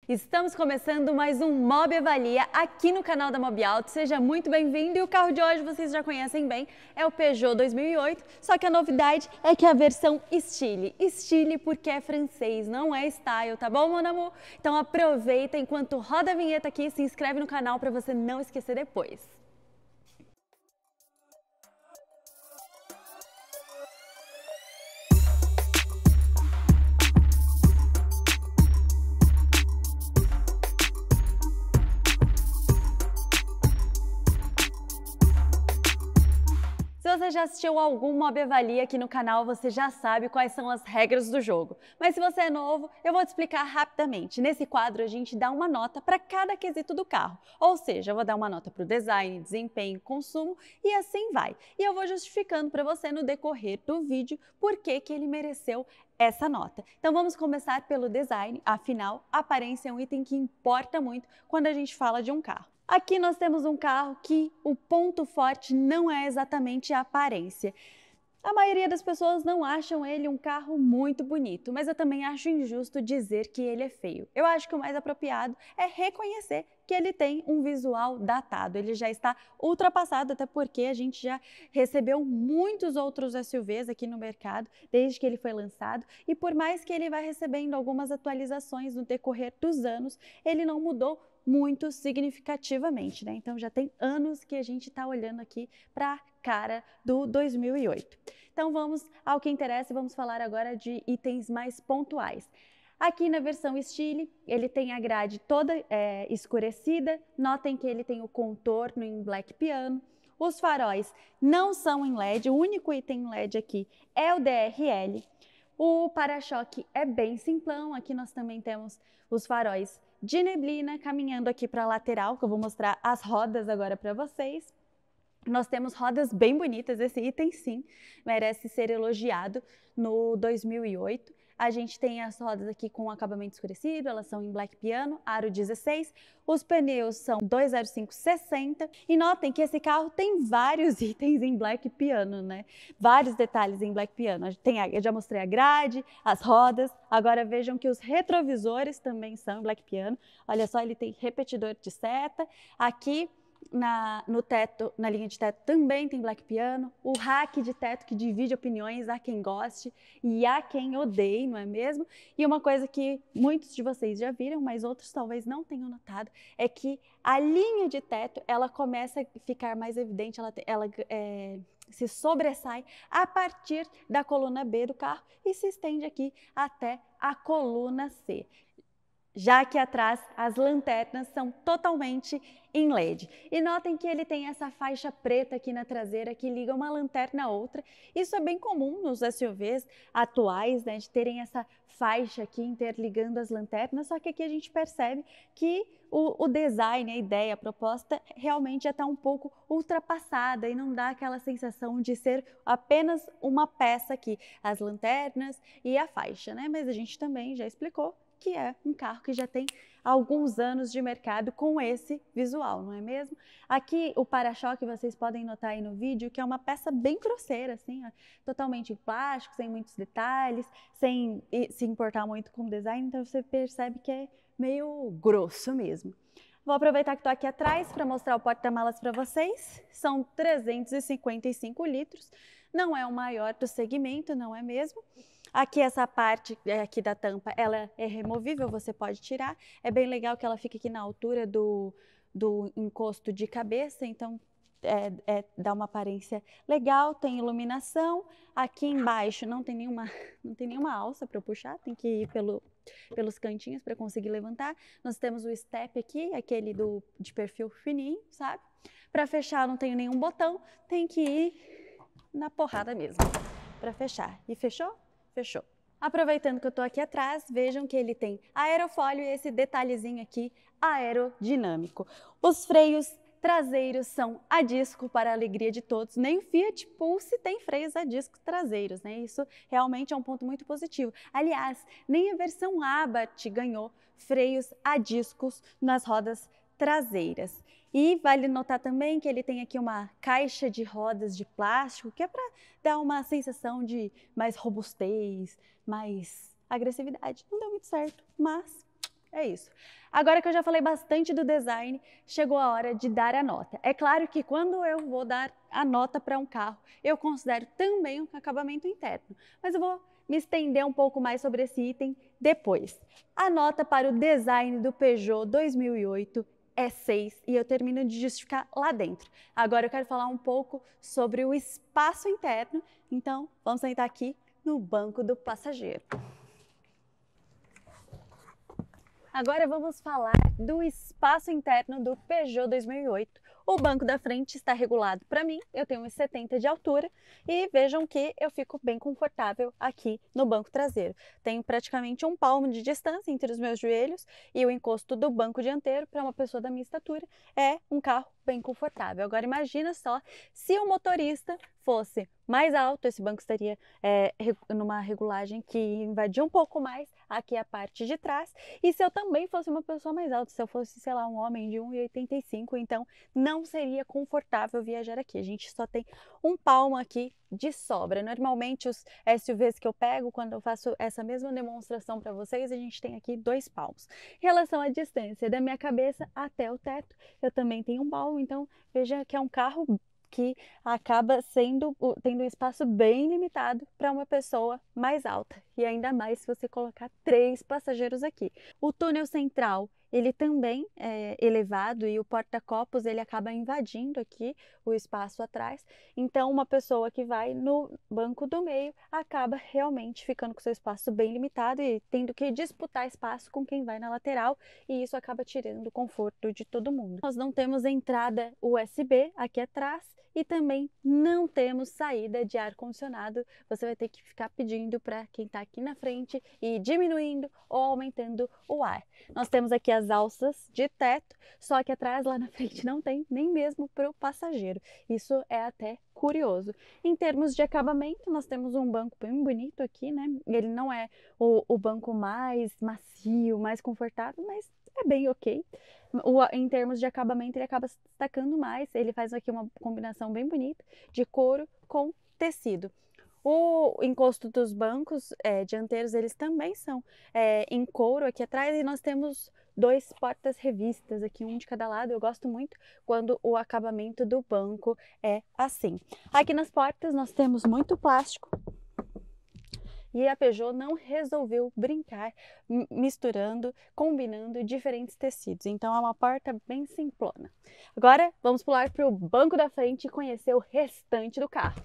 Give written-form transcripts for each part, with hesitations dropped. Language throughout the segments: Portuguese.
Estamos começando mais um Mob Avalia aqui no canal da Mob Auto. Seja muito bem-vindo e o carro de hoje vocês já conhecem bem, é o Peugeot 2008, só que a novidade é que a versão Style. Style porque é francês, não é style, tá bom, mon amour? Então aproveita enquanto roda a vinheta aqui e se inscreve no canal para você não esquecer depois. Se você já assistiu algum Mob Avalia aqui no canal, você já sabe quais são as regras do jogo. Mas se você é novo, eu vou te explicar rapidamente. Nesse quadro, a gente dá uma nota para cada quesito do carro. Ou seja, eu vou dar uma nota para o design, desempenho, consumo e assim vai. E eu vou justificando para você no decorrer do vídeo por que ele mereceu essa nota. Então vamos começar pelo design, afinal, a aparência é um item que importa muito quando a gente fala de um carro. Aqui nós temos um carro que o ponto forte não é exatamente a aparência. A maioria das pessoas não acham ele um carro muito bonito, mas eu também acho injusto dizer que ele é feio. Eu acho que o mais apropriado é reconhecer que ele tem um visual datado. Ele já está ultrapassado, até porque a gente já recebeu muitos outros SUVs aqui no mercado desde que ele foi lançado, e por mais que ele vá recebendo algumas atualizações no decorrer dos anos, ele não mudou muito significativamente, né? Então já tem anos que a gente está olhando aqui para a cara do 2008. Então vamos ao que interessa e vamos falar agora de itens mais pontuais. Aqui na versão Style, ele tem a grade toda escurecida, notem que ele tem o contorno em black piano, os faróis não são em LED, o único item em LED aqui é o DRL, o para-choque é bem simplão, aqui nós também temos os faróis de neblina caminhando aqui para a lateral, que eu vou mostrar as rodas agora para vocês. Nós temos rodas bem bonitas, esse item sim merece ser elogiado no 2008. A gente tem as rodas aqui com acabamento escurecido, elas são em black piano, aro 16. Os pneus são 205/60 e notem que esse carro tem vários itens em black piano, né? Vários detalhes em black piano. Eu já mostrei a grade, as rodas, agora vejam que os retrovisores também são em black piano. Olha só, ele tem repetidor de seta. Aqui no teto, na linha de teto também tem black piano, o rack de teto que divide opiniões, há quem goste e há quem odeie, não é mesmo? E uma coisa que muitos de vocês já viram, mas outros talvez não tenham notado, é que a linha de teto, ela começa a ficar mais evidente, ela se sobressai a partir da coluna B do carro e se estende aqui até a coluna C. Já que atrás as lanternas são totalmente em LED. E notem que ele tem essa faixa preta aqui na traseira que liga uma lanterna a outra. Isso é bem comum nos SUVs atuais, né, de terem essa faixa aqui interligando as lanternas, só que aqui a gente percebe que o design, a ideia, a proposta realmente já está um pouco ultrapassada e não dá aquela sensação de ser apenas uma peça aqui, as lanternas e a faixa, né? Mas a gente também já explicou que é um carro que já tem alguns anos de mercado com esse visual, não é mesmo? Aqui o para-choque, vocês podem notar aí no vídeo, que é uma peça bem grosseira, assim, ó, totalmente em plástico, sem muitos detalhes, sem se importar muito com o design, então você percebe que é meio grosso mesmo. Vou aproveitar que estou aqui atrás para mostrar o porta-malas para vocês. São 355 litros, não é o maior do segmento, não é mesmo? Aqui essa parte aqui da tampa, ela é removível, você pode tirar. É bem legal que ela fica aqui na altura do encosto de cabeça, então dá uma aparência legal, tem iluminação. Aqui embaixo não tem nenhuma alça para eu puxar, tem que ir pelos cantinhos para conseguir levantar. Nós temos o step aqui, aquele de perfil fininho, sabe? Para fechar não tenho nenhum botão, tem que ir na porrada mesmo para fechar. E fechou? Fechou. Aproveitando que eu tô aqui atrás, vejam que ele tem aerofólio e esse detalhezinho aqui aerodinâmico. Os freios traseiros são a disco para a alegria de todos, nem o Fiat Pulse tem freios a disco traseiros, né? Isso realmente é um ponto muito positivo. Aliás, nem a versão Abarth ganhou freios a discos nas rodas traseiras. E vale notar também que ele tem aqui uma caixa de rodas de plástico, que é para dar uma sensação de mais robustez, mais agressividade. Não deu muito certo, mas É isso. Agora que eu já falei bastante do design, chegou a hora de dar a nota. É claro que quando eu vou dar a nota para um carro, eu considero também um acabamento interno, mas eu vou me estender um pouco mais sobre esse item depois. A nota para o design do Peugeot 2008 é 6 e eu termino de justificar lá dentro. Agora eu quero falar um pouco sobre o espaço interno, então vamos sentar aqui no banco do passageiro. Agora vamos falar do espaço interno do Peugeot 2008. O banco da frente está regulado para mim, eu tenho 1,70 de altura e vejam que eu fico bem confortável aqui no banco traseiro. Tenho praticamente um palmo de distância entre os meus joelhos e o encosto do banco dianteiro para uma pessoa da minha estatura é um carro bem confortável. Agora imagina só se o motorista fosse mais alto, esse banco estaria numa regulagem que invadia um pouco mais aqui a parte de trás. E se eu também fosse uma pessoa mais alta, se eu fosse, sei lá, um homem de 1,85, então não seria confortável viajar aqui. A gente só tem um palmo aqui de sobra. Normalmente os SUVs que eu pego, quando eu faço essa mesma demonstração para vocês, a gente tem aqui 2 palmos. Em relação à distância da minha cabeça até o teto, eu também tenho um palmo, então veja que é um carro que acaba tendo um espaço bem limitado para uma pessoa mais alta. E ainda mais se você colocar 3 passageiros aqui. O túnel central, ele também é elevado e o porta-copos ele acaba invadindo aqui o espaço atrás. Então uma pessoa que vai no banco do meio acaba realmente ficando com seu espaço bem limitado e tendo que disputar espaço com quem vai na lateral, e isso acaba tirando o conforto de todo mundo. Nós não temos entrada USB aqui atrás e também não temos saída de ar-condicionado. Você vai ter que ficar pedindo para quem está aqui na frente e diminuindo ou aumentando o ar. Nós temos aqui as alças de teto, só que atrás lá na frente não tem, nem mesmo para o passageiro. Isso é até curioso. Em termos de acabamento, nós temos um banco bem bonito aqui, né? Ele não é o banco mais macio, mais confortável, mas é bem ok. Em termos de acabamento, ele acaba se destacando mais. Ele faz aqui uma combinação bem bonita de couro com tecido. O encosto dos bancos dianteiros, eles também são em couro aqui atrás, e nós temos 2 portas-revistas aqui, um de cada lado. Eu gosto muito quando o acabamento do banco é assim. Aqui nas portas nós temos muito plástico. E a Peugeot não resolveu brincar misturando, combinando diferentes tecidos. Então é uma porta bem simplona. Agora vamos pular para o banco da frente e conhecer o restante do carro.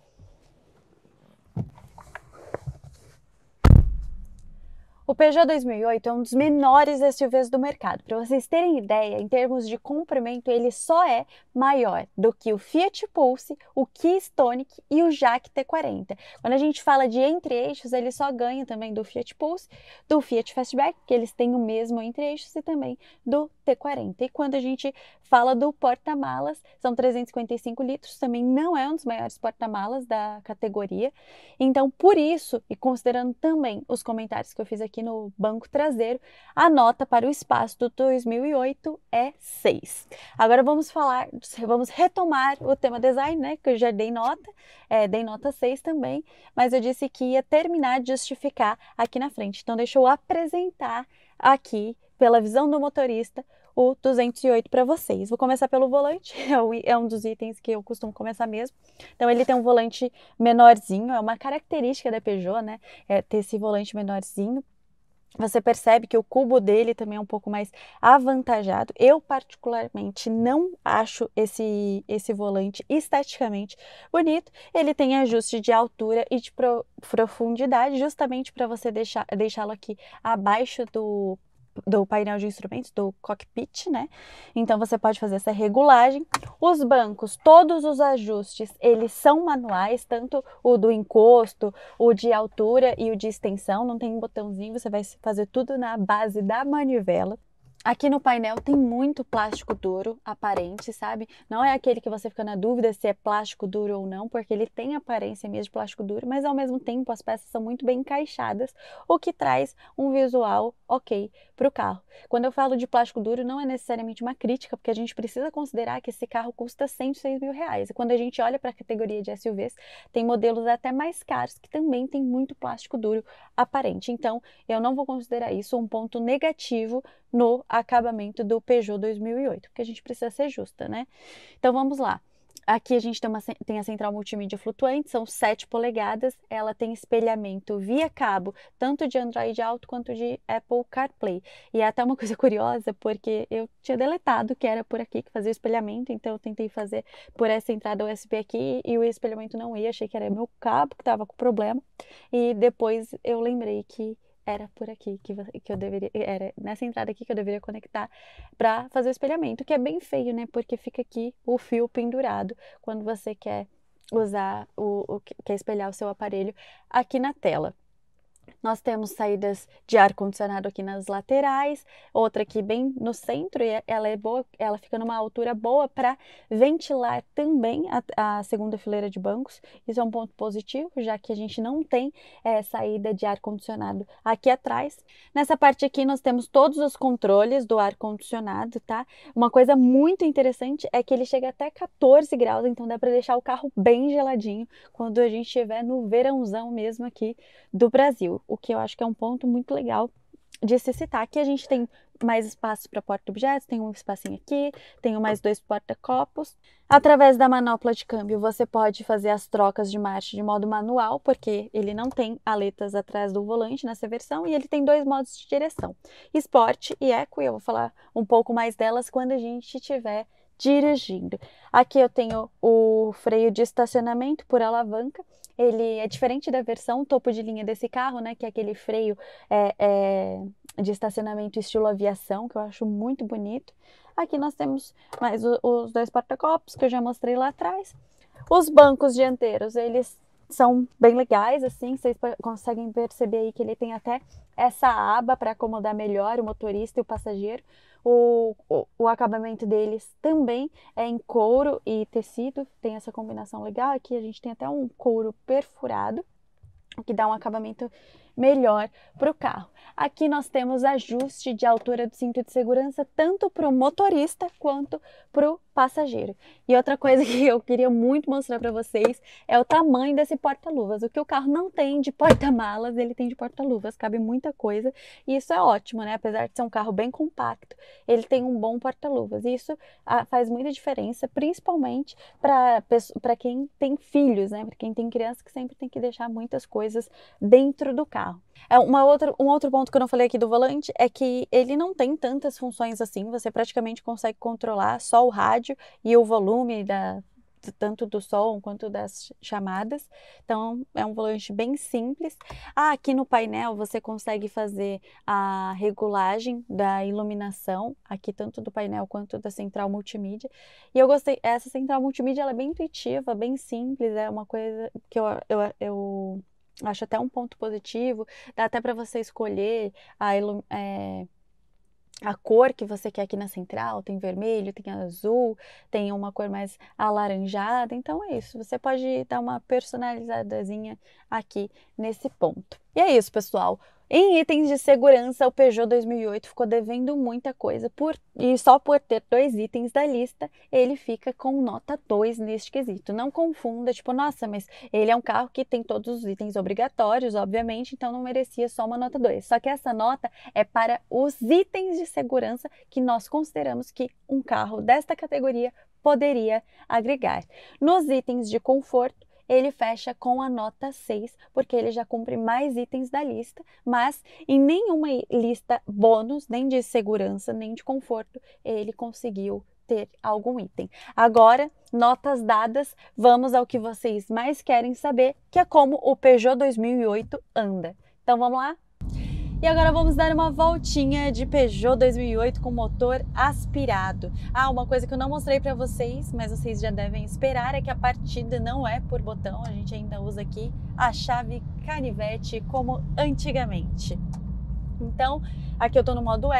O Peugeot 2008 é um dos menores SUVs do mercado. Para vocês terem ideia, em termos de comprimento, ele só é maior do que o Fiat Pulse, o Kia Stonic e o Jaque T40. Quando a gente fala de entre-eixos, ele só ganha também do Fiat Pulse, do Fiat Fastback, que eles têm o mesmo entre-eixos, e também do T40. E quando a gente fala do porta-malas, são 355 litros, também não é um dos maiores porta-malas da categoria. Então, por isso, e considerando também os comentários que eu fiz aqui no banco traseiro, a nota para o espaço do 2008 é 6. Agora vamos retomar o tema design, né, que eu já dei nota 6 também, mas eu disse que ia terminar de justificar aqui na frente. Então deixa eu apresentar aqui, pela visão do motorista, o 208 para vocês. Vou começar pelo volante, é um dos itens que eu costumo começar mesmo. Então ele tem um volante menorzinho, é uma característica da Peugeot, né, ter esse volante menorzinho. Você percebe que o cubo dele também é um pouco mais avantajado. Eu particularmente não acho esse volante esteticamente bonito. Ele tem ajuste de altura e de profundidade, justamente para você deixá-lo aqui abaixo do painel de instrumentos, do cockpit, né? Então você pode fazer essa regulagem. Os bancos, todos os ajustes, eles são manuais, tanto o do encosto, o de altura e o de extensão, não tem um botãozinho, você vai fazer tudo na base da manivela. Aqui no painel tem muito plástico duro aparente, sabe? Não é aquele que você fica na dúvida se é plástico duro ou não, porque ele tem aparência mesmo de plástico duro, mas ao mesmo tempo as peças são muito bem encaixadas, o que traz um visual ok para o carro. Quando eu falo de plástico duro, não é necessariamente uma crítica, porque a gente precisa considerar que esse carro custa R$ 106.000. E quando a gente olha para a categoria de SUVs, tem modelos até mais caros que também tem muito plástico duro aparente. Então, eu não vou considerar isso um ponto negativo no acabamento do Peugeot 2008, porque a gente precisa ser justa, né? Então vamos lá. Aqui a gente tem a central multimídia flutuante, são 7 polegadas, ela tem espelhamento via cabo, tanto de Android Auto quanto de Apple CarPlay. E é até uma coisa curiosa, porque eu tinha deletado que era por aqui que fazia o espelhamento, então eu tentei fazer por essa entrada USB aqui e o espelhamento não ia, achei que era meu cabo que estava com problema. E depois eu lembrei que era por aqui que eu deveria, era nessa entrada aqui que eu deveria conectar para fazer o espelhamento, que é bem feio, né? Porque fica aqui o fio pendurado quando você quer usar quer espelhar o seu aparelho aqui na tela. Nós temos saídas de ar-condicionado aqui nas laterais, outra aqui bem no centro, e ela é boa, ela fica numa altura boa para ventilar também a segunda fileira de bancos. Isso é um ponto positivo, já que a gente não tem saída de ar-condicionado aqui atrás. Nessa parte aqui nós temos todos os controles do ar-condicionado, tá? Uma coisa muito interessante é que ele chega até 14 graus, então dá para deixar o carro bem geladinho quando a gente estiver no verãozão mesmo aqui do Brasil, o que eu acho que é um ponto muito legal de se citar. Aqui a gente tem mais espaço para porta-objetos, tem um espacinho aqui, tenho mais 2 porta-copos. Através da manopla de câmbio você pode fazer as trocas de marcha de modo manual, porque ele não tem aletas atrás do volante nessa versão e ele tem 2 modos de direção, Sport e Eco, e eu vou falar um pouco mais delas quando a gente estiver dirigindo. Aqui eu tenho o freio de estacionamento por alavanca. Ele é diferente da versão topo de linha desse carro, né? Que é aquele freio de estacionamento estilo aviação, que eu acho muito bonito. Aqui nós temos mais os 2 porta-copos que eu já mostrei lá atrás. Os bancos dianteiros, eles são bem legais, assim, vocês conseguem perceber aí que ele tem até essa aba para acomodar melhor o motorista e o passageiro. O acabamento deles também é em couro e tecido, tem essa combinação legal. Aqui a gente tem até um couro perfurado, o que dá um acabamento melhor para o carro. Aqui nós temos ajuste de altura do cinto de segurança tanto para o motorista quanto para o passageiro. E outra coisa que eu queria muito mostrar para vocês é o tamanho desse porta-luvas. O que o carro não tem de porta-malas, ele tem de porta-luvas, cabe muita coisa e isso é ótimo, né? Apesar de ser um carro bem compacto, ele tem um bom porta-luvas e isso faz muita diferença, principalmente para quem tem filhos, né? Para quem tem criança que sempre tem que deixar muitas coisas dentro do carro. Um outro ponto que eu não falei aqui do volante é que ele não tem tantas funções assim, você praticamente consegue controlar só o rádio e o volume tanto do som quanto das chamadas, então é um volante bem simples. Aqui no painel você consegue fazer a regulagem da iluminação, aqui tanto do painel quanto da central multimídia, e eu gostei, essa central multimídia ela é bem intuitiva, bem simples, é uma coisa que eu acho até um ponto positivo, dá até para você escolher a cor que você quer aqui na central, tem vermelho, tem azul, tem uma cor mais alaranjada, então é isso, você pode dar uma personalizadazinha aqui nesse ponto. E é isso, pessoal. Em itens de segurança, o Peugeot 2008 ficou devendo muita coisa e só por ter 2 itens da lista, ele fica com nota 2 neste quesito. Não confunda, tipo, nossa, mas ele é um carro que tem todos os itens obrigatórios, obviamente, então não merecia só uma nota 2. Só que essa nota é para os itens de segurança que nós consideramos que um carro desta categoria poderia agregar. Nos itens de conforto, ele fecha com a nota 6, porque ele já cumpre mais itens da lista, mas em nenhuma lista bônus, nem de segurança, nem de conforto, ele conseguiu ter algum item. Agora, notas dadas, vamos ao que vocês mais querem saber, que é como o Peugeot 2008 anda. Então vamos lá? E agora vamos dar uma voltinha de Peugeot 2008 com motor aspirado. Uma coisa que eu não mostrei para vocês, mas vocês já devem esperar, é que a partida não é por botão, a gente ainda usa aqui a chave canivete como antigamente. Então, aqui eu estou no modo Eco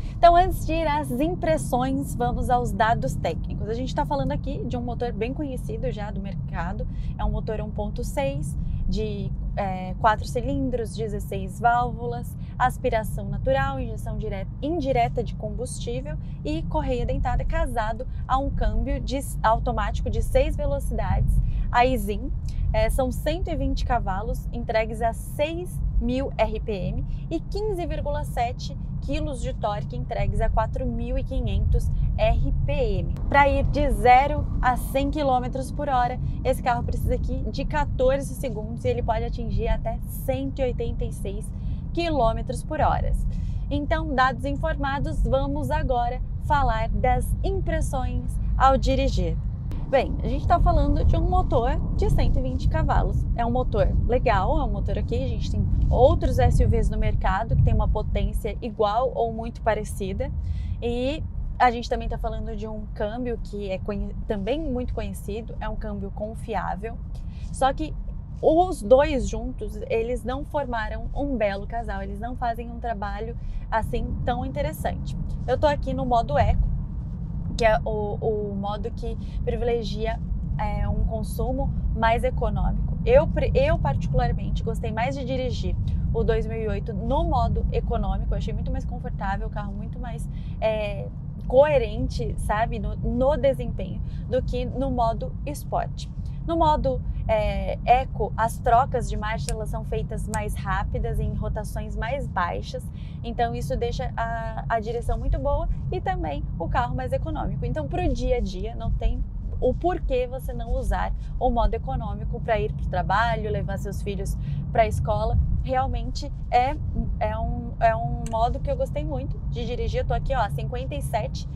Então, antes de ir às impressões, vamos aos dados técnicos. A gente está falando aqui de um motor bem conhecido já do mercado, é um motor 1.6 de 4 cilindros, 16 válvulas, aspiração natural, injeção indireta de combustível e correia dentada, casado a um câmbio automático de 6 velocidades, a Aisin. São 120 cavalos entregues a 6.000 RPM e 15,7 kg de torque entregues a 4.500 RPM. Para ir de 0 a 100 km por hora, esse carro precisa aqui de 14 segundos e ele pode atingir até 186 km por hora. Então, dados informados, vamos agora falar das impressões ao dirigir. Bem, a gente está falando de um motor de 120 cavalos. É um motor legal, é um motor aqui. A gente tem outros SUVs no mercado que tem uma potência igual ou muito parecida. E a gente também está falando de um câmbio que é também muito conhecido, é um câmbio confiável. Só que os dois juntos, eles não formaram um belo casal, eles não fazem um trabalho assim tão interessante. Eu estou aqui no modo Eco, que é o modo que privilegia um consumo mais econômico. Eu particularmente gostei mais de dirigir o 2008 no modo econômico, eu achei muito mais confortável, o carro muito mais coerente, sabe, no desempenho, do que no modo esporte. No modo Eco, as trocas de marcha elas são feitas mais rápidas, em rotações mais baixas, então isso deixa a direção muito boa e também o carro mais econômico. Então, para o dia a dia, não tem o porquê você não usar o modo econômico para ir para o trabalho, levar seus filhos para a escola. Realmente é um modo que eu gostei muito de dirigir. Eu estou aqui, ó, 57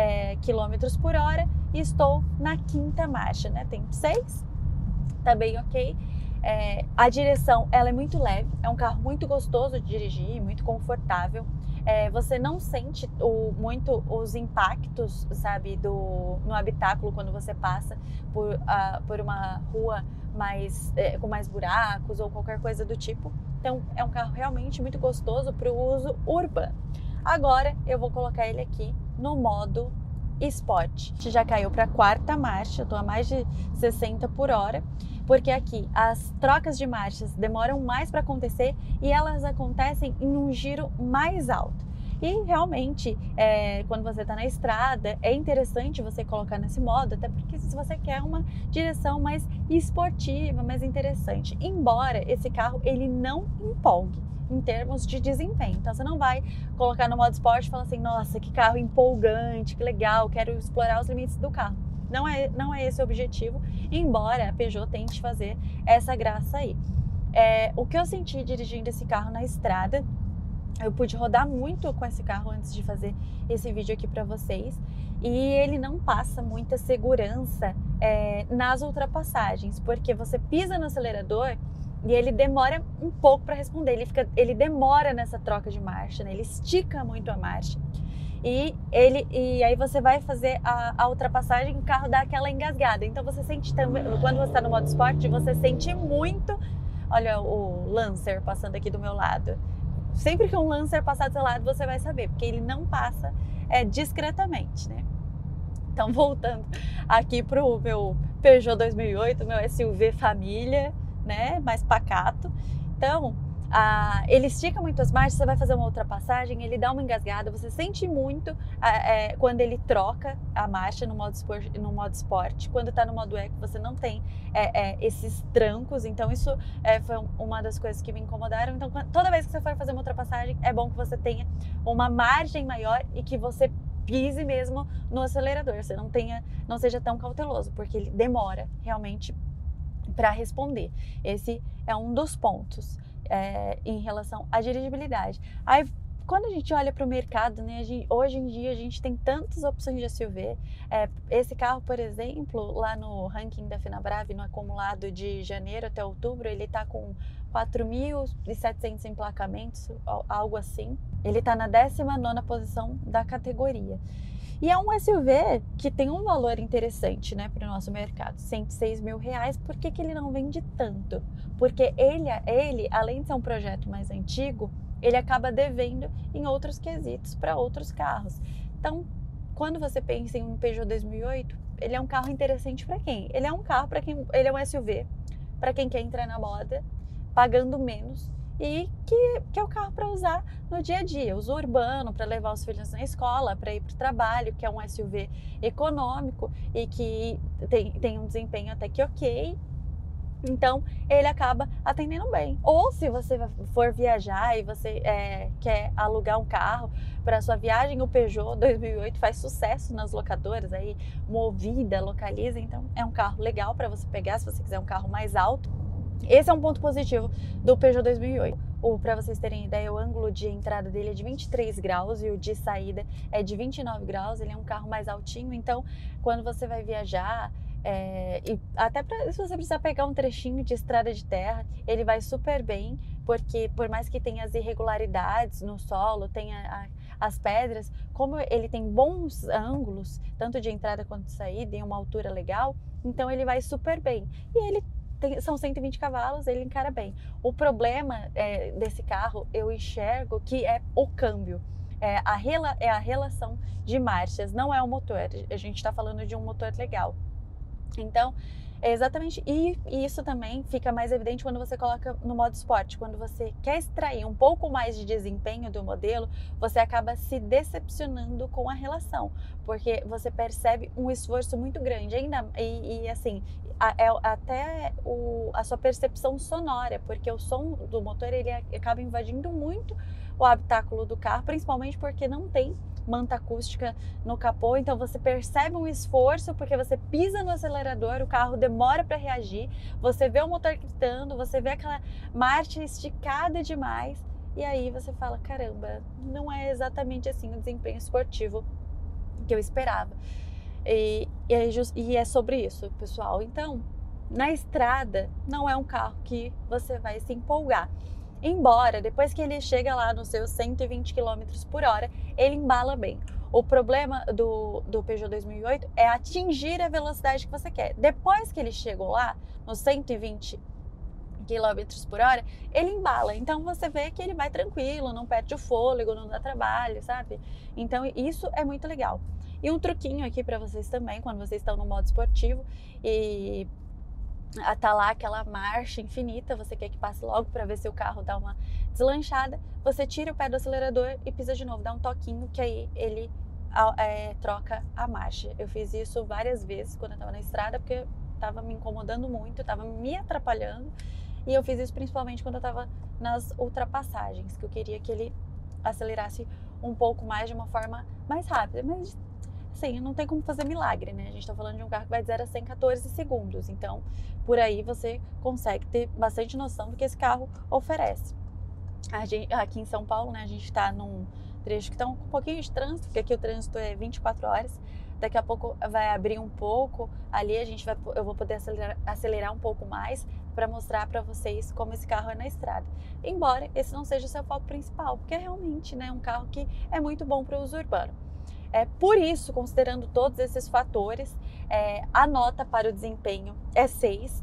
km por hora e estou na 5ª marcha, né? Tem 6, tá bem ok. A direção ela é muito leve, é um carro muito gostoso de dirigir, muito confortável. Você não sente muito os impactos, sabe, no habitáculo quando você passa por uma rua com mais buracos ou qualquer coisa do tipo. Então é um carro realmente muito gostoso para o uso urbano. Agora eu vou colocar ele aqui no modo Sport. A gente já caiu para a 4ª marcha, eu estou a mais de 60 por hora, porque aqui as trocas de marchas demoram mais para acontecer e elas acontecem em um giro mais alto. E realmente, quando você está na estrada, é interessante você colocar nesse modo, até porque se você quer uma direção mais esportiva, mais interessante. Embora esse carro ele não empolgue em termos de desempenho. Então você não vai colocar no modo esporte e falar assim, nossa, que carro empolgante, que legal, quero explorar os limites do carro. Não é esse o objetivo, embora a Peugeot tente fazer essa graça aí. O que eu senti dirigindo esse carro na estrada, eu pude rodar muito com esse carro antes de fazer esse vídeo aqui para vocês, e ele não passa muita segurança nas ultrapassagens, porque você pisa no acelerador e ele demora um pouco para responder, ele demora nessa troca de marcha, né? Ele estica muito a marcha. E aí você vai fazer a ultrapassagem, o carro dá aquela engasgada. Então você sente também, quando você está no modo esporte, você sente muito. Olha o Lancer passando aqui do meu lado. Sempre que um Lancer passar do seu lado, você vai saber, porque ele não passa discretamente, né? Então, voltando aqui para o meu Peugeot 2008, meu SUV família, né? Mais pacato. Então, ele estica muito as marchas, você vai fazer uma ultrapassagem, ele dá uma engasgada, você sente muito quando ele troca a marcha no modo esporte. Quando está no modo Eco, você não tem esses trancos, então isso foi uma das coisas que me incomodaram. Então, toda vez que você for fazer uma ultrapassagem, é bom que você tenha uma margem maior e que você pise mesmo no acelerador, você não seja tão cauteloso, porque ele demora realmente para responder. Esse é um dos pontos em relação à dirigibilidade. Aí, quando a gente olha para o mercado, né, hoje em dia a gente tem tantas opções de SUV. Esse carro, por exemplo, lá no ranking da Fenabrave, no acumulado de janeiro até outubro, ele está com 4.700 emplacamentos, algo assim. Ele está na 19ª posição da categoria. E é um SUV que tem um valor interessante, né, para o nosso mercado, R$106 mil. Por que ele não vende tanto? Porque ele, além de ser um projeto mais antigo, ele acaba devendo em outros quesitos para outros carros. Então, quando você pensa em um Peugeot 2008, ele é um carro interessante para quem? Ele é um carro para quem, ele é um SUV, para quem quer entrar na moda, pagando menos, e que é o carro para usar no dia a dia, uso urbano, para levar os filhos na escola, para ir para o trabalho, que é um SUV econômico e que tem um desempenho até que ok. Então, ele acaba atendendo bem. Ou se você for viajar e você quer alugar um carro para sua viagem, o Peugeot 2008 faz sucesso nas locadoras, aí Movida, Localiza, então é um carro legal para você pegar se você quiser um carro mais alto. Esse é um ponto positivo do Peugeot 2008. Para vocês terem ideia, o ângulo de entrada dele é de 23 graus e o de saída é de 29 graus. Ele é um carro mais altinho, então quando você vai viajar, e até se você precisar pegar um trechinho de estrada de terra, ele vai super bem, porque por mais que tenha as irregularidades no solo, tenha as pedras, como ele tem bons ângulos, tanto de entrada quanto de saída, em uma altura legal, então ele vai super bem. E ele são 120 cavalos, ele encara bem. O problema desse carro, eu enxergo que é o câmbio. A relação de marchas, não é o motor. A gente está falando de um motor legal. Então, é exatamente, e isso também fica mais evidente quando você coloca no modo esporte. Quando você quer extrair um pouco mais de desempenho do modelo, você acaba se decepcionando com a relação, porque você percebe um esforço muito grande, assim, até a sua percepção sonora, porque o som do motor ele acaba invadindo muito o habitáculo do carro, principalmente porque não tem manta acústica no capô, então você percebe um esforço porque você pisa no acelerador, o carro demora para reagir, você vê o motor gritando, você vê aquela marcha esticada demais, e aí você fala, caramba, não é exatamente assim o desempenho esportivo que eu esperava. E é sobre isso, pessoal. Então, na estrada, não é um carro que você vai se empolgar. Embora, depois que ele chega lá nos seus 120 km por hora, ele embala bem. O problema do Peugeot 2008 é atingir a velocidade que você quer. Depois que ele chegou lá, nos 120 km por hora, ele embala. Então você vê que ele vai tranquilo, não perde o fôlego, não dá trabalho, sabe? Então isso é muito legal. E um truquinho aqui para vocês também, quando vocês estão no modo esportivo e tá lá aquela marcha infinita, você quer que passe logo para ver se o carro dá uma deslanchada, você tira o pé do acelerador e pisa de novo, dá um toquinho que aí ele troca a marcha. Eu fiz isso várias vezes quando eu estava na estrada, porque estava me incomodando muito, estava me atrapalhando, e eu fiz isso principalmente quando eu estava nas ultrapassagens, que eu queria que ele acelerasse um pouco mais, de uma forma mais rápida, mas sim, não tem como fazer milagre, né? A gente tá falando de um carro que vai de 0 a 100 em 14 segundos. Então, por aí você consegue ter bastante noção do que esse carro oferece. Aqui em São Paulo, né, a gente tá num trecho que tá um pouquinho de trânsito, porque aqui o trânsito é 24 horas. Daqui a pouco vai abrir um pouco, ali eu vou poder acelerar um pouco mais para mostrar para vocês como esse carro é na estrada. Embora esse não seja o seu foco principal, porque é realmente, né, um carro que é muito bom para o uso urbano. Por isso, considerando todos esses fatores, a nota para o desempenho é 6,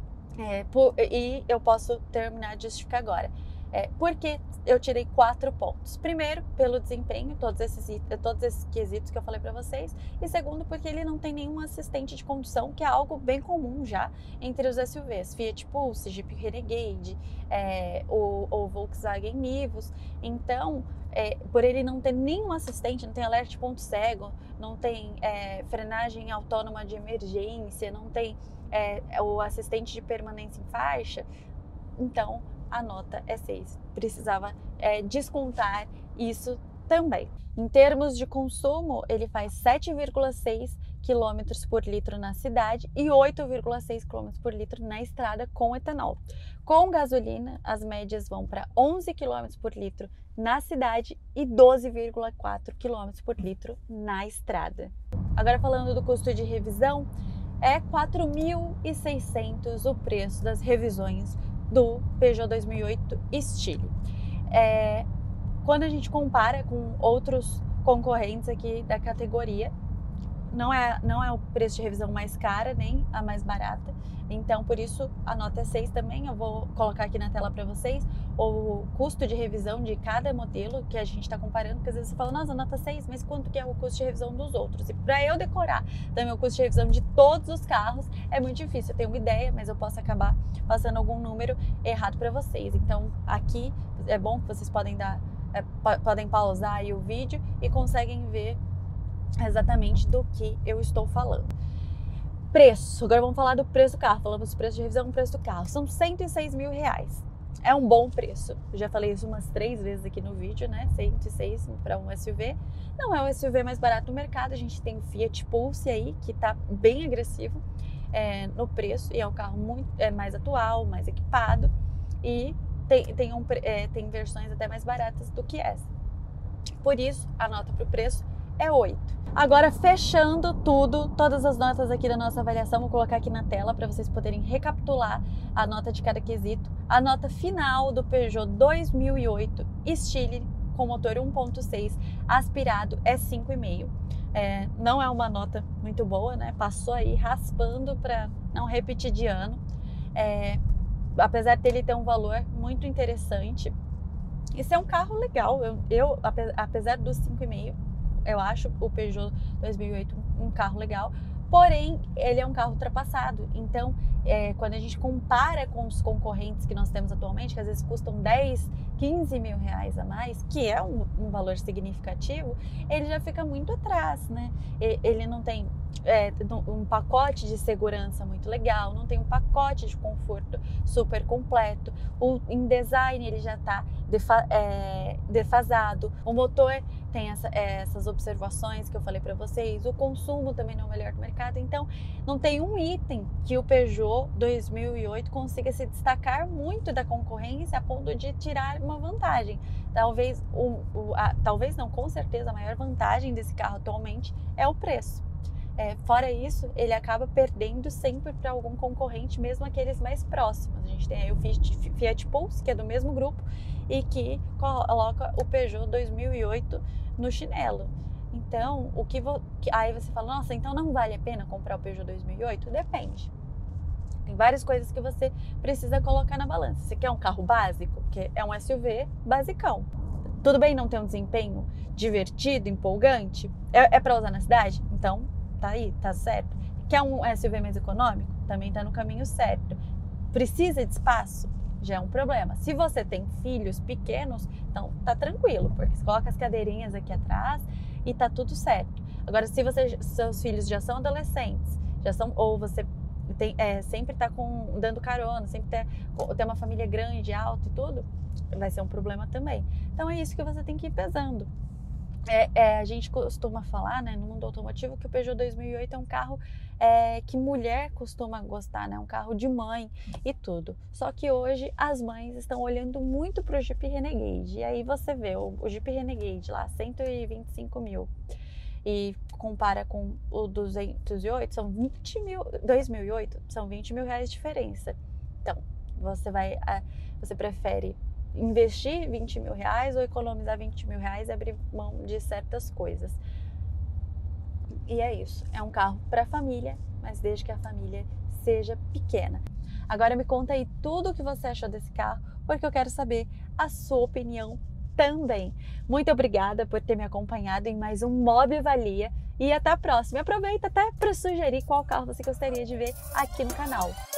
e eu posso terminar de justificar agora. Porque eu tirei 4 pontos. Primeiro, pelo desempenho, todos esses quesitos que eu falei para vocês. E segundo, porque ele não tem nenhum assistente de condução, que é algo bem comum já entre os SUVs. Fiat Pulse, Jeep Renegade, o Volkswagen Nivus. Então, por ele não ter nenhum assistente, não tem alerta de ponto cego, não tem frenagem autônoma de emergência, não tem o assistente de permanência em faixa, então a nota é 6. Precisava descontar isso também. Em termos de consumo, ele faz 7,6 km por litro na cidade e 8,6 km por litro na estrada com etanol. Com gasolina, as médias vão para 11 km por litro na cidade e 12,4 km por litro na estrada. Agora falando do custo de revisão, é 4.600 o preço das revisões do Peugeot 2008 Style. Quando a gente compara com outros concorrentes aqui da categoria, não é o preço de revisão mais cara, nem a mais barata. Então, por isso, a nota é 6 também. Eu vou colocar aqui na tela para vocês o custo de revisão de cada modelo que a gente está comparando, porque às vezes você fala, nossa, nota 6, mas quanto que é o custo de revisão dos outros? E para eu decorar também o custo de revisão de todos os carros, é muito difícil. Eu tenho uma ideia, mas eu posso acabar passando algum número errado para vocês. Então, aqui é bom que vocês podem pausar aí o vídeo e conseguem ver exatamente do que eu estou falando. Preço, agora vamos falar do preço do carro. Falamos do preço de revisão, o preço do carro. São R$106 mil. É um bom preço. Eu já falei isso umas 3 vezes aqui no vídeo, né? 106 para um SUV. Não é o SUV mais barato do mercado. A gente tem o Fiat Pulse aí, que tá bem agressivo no preço. E é um carro muito mais atual, mais equipado. E tem versões até mais baratas do que essa. Por isso, a nota para o preço é 8. Agora, fechando tudo, todas as notas aqui da nossa avaliação, vou colocar aqui na tela para vocês poderem recapitular a nota de cada quesito. A nota final do Peugeot 2008 Style com motor 1.6 aspirado é 5,5. Não é uma nota muito boa, né? Passou aí raspando para não repetir de ano. Apesar dele ter um valor muito interessante, esse é um carro legal. Apesar dos 5,5, eu acho o Peugeot 2008 um carro legal, porém ele é um carro ultrapassado. Então, quando a gente compara com os concorrentes que nós temos atualmente, que às vezes custam 10, 15 mil reais a mais, que é um valor significativo, ele já fica muito atrás, né? Ele não tem um pacote de segurança muito legal, não tem um pacote de conforto super completo, em design ele já está defasado, o motor tem essas observações que eu falei para vocês, o consumo também não é o melhor do mercado, então não tem um item que o Peugeot 2008 consiga se destacar muito da concorrência a ponto de tirar uma vantagem. Talvez não, com certeza a maior vantagem desse carro atualmente é o preço. Fora isso, ele acaba perdendo sempre para algum concorrente, mesmo aqueles mais próximos. A gente tem aí o Fiat Pulse, que é do mesmo grupo, e que coloca o Peugeot 2008 no chinelo. Então, aí você fala, nossa, então não vale a pena comprar o Peugeot 2008? Depende. Tem várias coisas que você precisa colocar na balança. Você quer um carro básico, que é um SUV basicão. Tudo bem não ter um desempenho divertido, empolgante? É para usar na cidade? Então, tá aí, tá certo. Quer um SUV mais econômico? Também tá no caminho certo. Precisa de espaço? Já é um problema. Se você tem filhos pequenos, então tá tranquilo, porque você coloca as cadeirinhas aqui atrás e tá tudo certo. Agora, se seus filhos já são adolescentes, ou você sempre tá dando carona, sempre tem uma família grande, alta e tudo, vai ser um problema também. Então é isso que você tem que ir pesando. A gente costuma falar, né, no mundo automotivo, que o Peugeot 2008 é um carro que mulher costuma gostar, né, um carro de mãe e tudo. Só que hoje as mães estão olhando muito para o Jeep Renegade. E aí você vê o Jeep Renegade lá, 125 mil. E compara com o 2008, são 2008, são 20 mil reais de diferença. Então, você prefere investir 20 mil reais ou economizar 20 mil reais e abrir mão de certas coisas. E é isso, é um carro para família, mas desde que a família seja pequena. Agora me conta aí tudo o que você achou desse carro, porque eu quero saber a sua opinião também. Muito obrigada por ter me acompanhado em mais um Mob Valia e até a próxima. Aproveita até para sugerir qual carro você gostaria de ver aqui no canal.